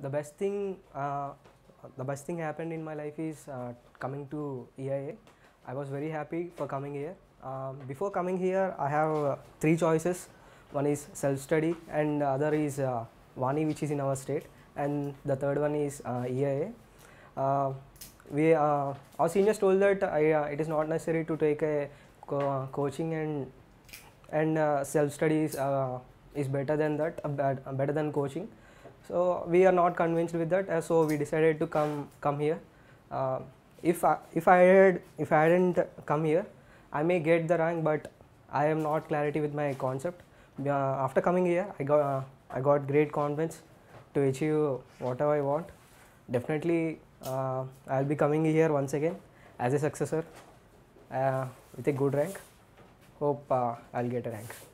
the best thing happened in my life is coming to EIA. I was very happy for coming here. Before coming here, I have three choices. One is self-study, and the other is Vani, which is in our state, and the third one is EIA. Our seniors told that it is not necessary to take a coaching, and self-study is better than that, better than coaching. So we are not convinced with that, so we decided to come here. If I hadn't come here, I may get the rank, but I am not clarity with my concept. After coming here, I got great confidence to achieve whatever I want. Definitely, I'll be coming here once again as a successor with a good rank. Hope I'll get a rank.